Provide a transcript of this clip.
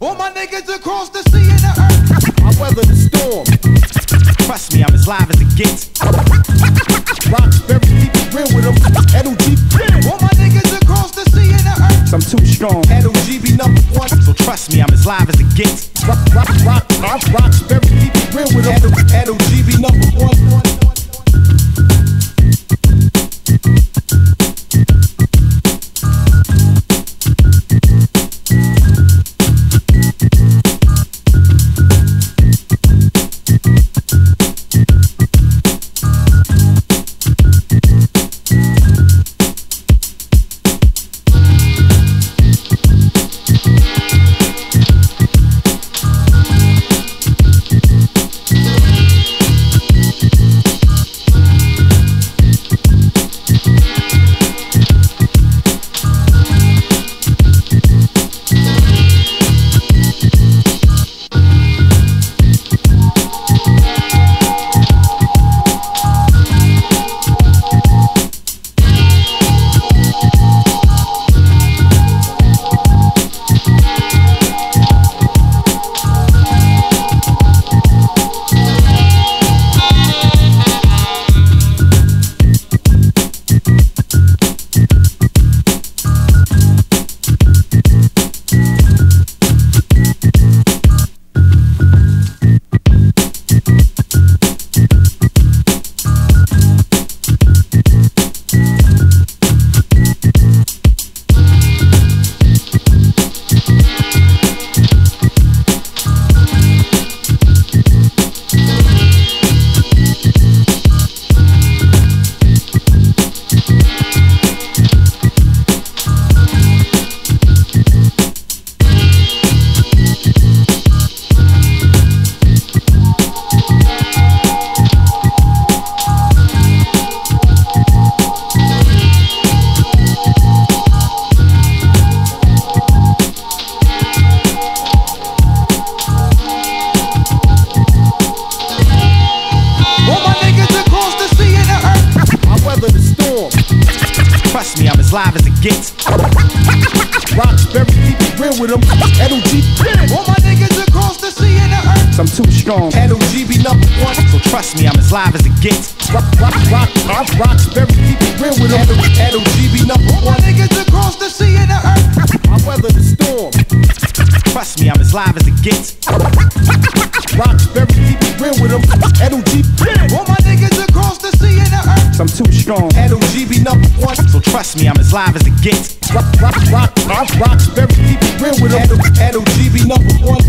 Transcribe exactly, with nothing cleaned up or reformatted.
All my niggas across the sea and the earth. I weather the storm. Trust me, I'm as live as it gets. Roxbury, keep it real with them. L G B. All my niggas across the sea and the earth. I'm too strong. L G B number one. So trust me, I'm as live as it gets. Rock, rock, rock, rock, Roxbury, keep it real with them. L G B number one. Trust me, I'm as live as it gets. Roxbury, keep it real with them. L G B. All my niggas across the sea and the earth. I'm too strong. L G B number one. So trust me, I'm as live as it gets. Rock, rock, rock, rock, Roxbury, keep it real with them. L G B number All my one. niggas across the sea and the earth. I weather the storm. Trust me, I'm as live as it gets. Roxbury, keep it real with them. L G B. All my niggas across the sea and the earth. I'm too strong. L G B number one. So trust me, I'm as live as it gets. Rock, rock, rock, rock, Roxbury, keep it real with them. L G B number one.